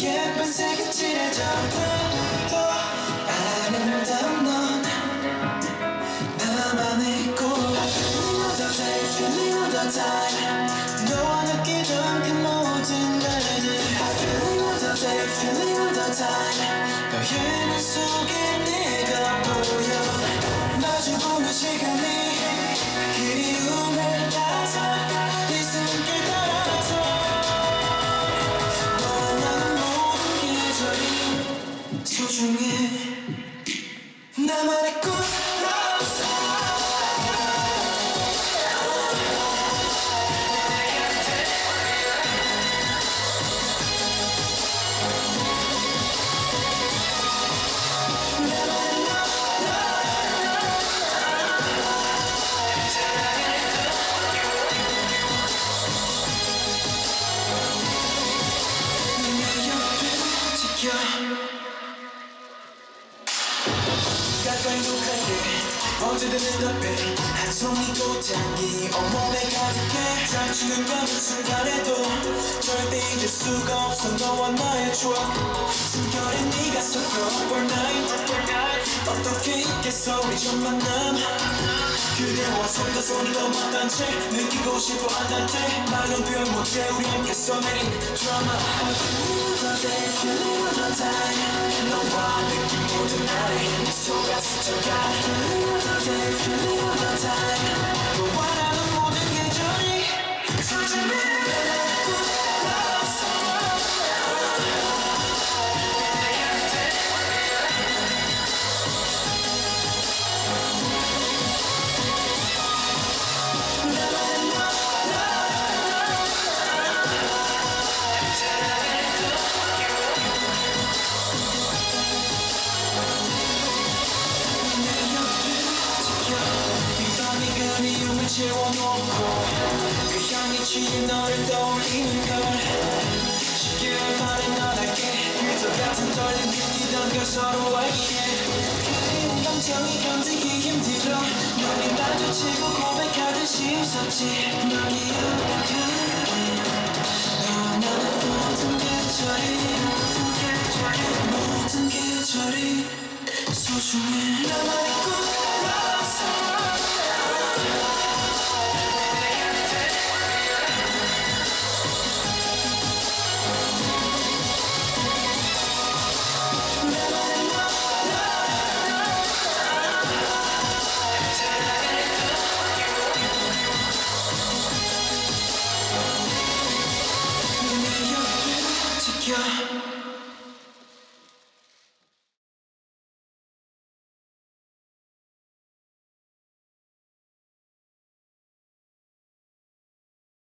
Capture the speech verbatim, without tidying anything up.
예쁜 색이 칠해져 더 아름다운 넌 나만의 꽃 Feeling all the day, feeling all the time 너와 느끼던 그 모든 날들 Feeling all the day, feeling all the time 너의 눈 속에 내가 보여 마주보는 시간이 그리움을 따서 이 손길 따라서 너와 나는 모든 계절이 소중해 나만의 꽃 가까이 녹아게 언제든 눈앞에 한 송이 꽃향기 온몸에 가득해 잠시는 가는 순간에도 절대 잊을 수가 없어 너와 나의 추억 숨결에 네가 섞여 All night 어떻게 있겠어 우리 첫 만남 그대와 손과 손이 더 맞단 채 느끼고 싶어 한단테 말로 표현 못해 우리 함께 써내린 드라마 Feeling all the day, feeling all the time 너와 느낀 모든 날에 내 속아 스쳐가 Feeling all the day, feeling all the time 너와 나는 모든 계절이 소중해 그리움을 채워놓고 그 향이 취해 너를 떠올리는 걸 쉽게 말해 너답게 그저 같은 떨림 느끼던 걸 서로에게 그리운 감정이 견디기 힘들어 눈이 마주치고 고백하듯이 웃었지 널 기억하네 너와 나는 모든 계절이 모든 계절이 소중해 나만의 꽃